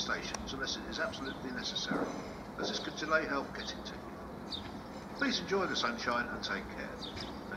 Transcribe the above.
stations unless it is absolutely necessary, as this could delay help getting to you. Please enjoy the sunshine and take care.